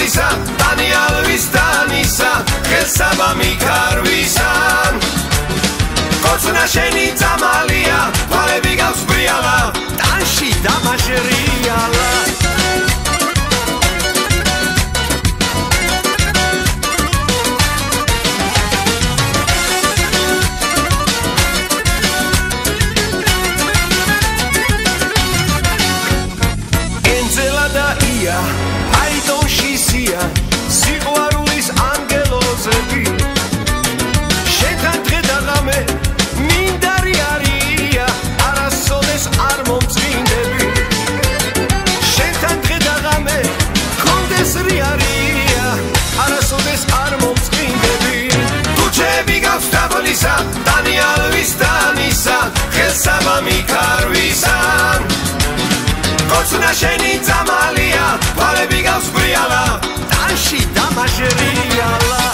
გასწავლისა დანიალვის დანისა ხელსაბა მიქარვისან კოცნა შენი ძამალია თვალები გავს ბრიალა ტანში დამაჟრიალა აიდონში სია სიყვარულის ანგელოზები შენთან დღე და ღამე მინდარი არია არასოდეს არ მომწმინდები შენთან დღე და ღამე კონდეს რიარია არასოდეს არ მომწმინდები თუჩები გავს დაბლისა დანიალვის დანისა ხელსაბა მიქარვისან კოცნა შენი ძამალია თვალები გავს ბრიალა ტანში დამაჟრიალა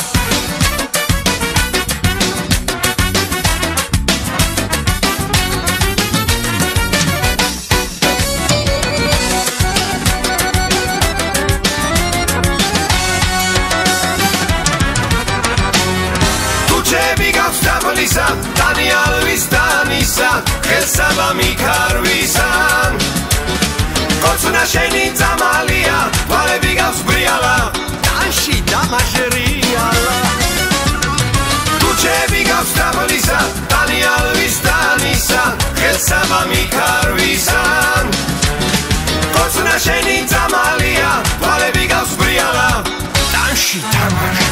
თუჩები გავს დაბლისა დანიალვის დანისა ხელსაბა მიქარვისან კოცნა შენი ძამალია თვალები გავს ბრიალა ტანში დამაჟრიალა თუჩები გავს დაბლისა დანიალვის დანისა ხელსაბა მიქარვისან კოცნა შენი ძამალია თვალები გავს ბრიალა ტანში დამაჟრიალა